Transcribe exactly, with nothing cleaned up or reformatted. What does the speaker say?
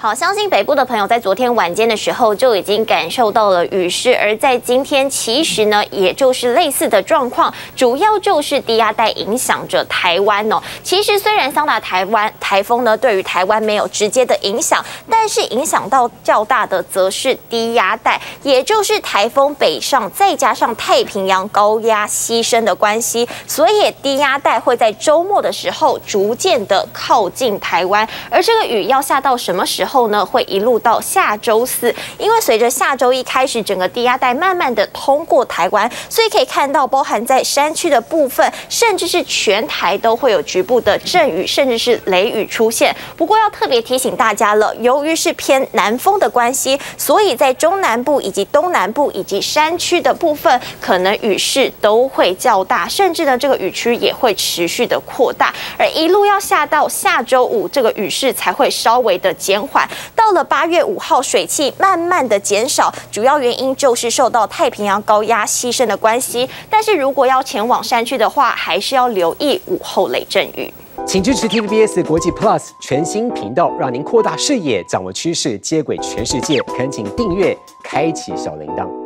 好，相信北部的朋友在昨天晚间的时候就已经感受到了雨势，而在今天其实呢，也就是类似的状况，主要就是低压带影响着台湾哦。其实虽然桑达台湾台风呢对于台湾没有直接的影响，但是影响到较大的则是低压带，也就是台风北上，再加上太平洋高压牺牲的关系，所以低压带会在周末的时候逐渐的靠近台湾，而这个雨要下到什么时候？后呢，会一路到下周四，因为随着下周一开始，整个低压带慢慢的通过台湾，所以可以看到，包含在山区的部分，甚至是全台都会有局部的阵雨，甚至是雷雨出现。不过要特别提醒大家了，由于是偏南风的关系，所以在中南部以及东南部以及山区的部分，可能雨势都会较大，甚至呢，这个雨区也会持续的扩大，而一路要下到下周五，这个雨势才会稍微的减缓。到了八月五号，水汽慢慢的减少，主要原因就是受到太平洋高压牺牲的关系。但是如果要前往山区的话，还是要留意午后雷阵雨。 请支持 T V B S 国际 Plus 全新频道，让您扩大视野，掌握趋势，接轨全世界。恳请订阅，开启小铃铛。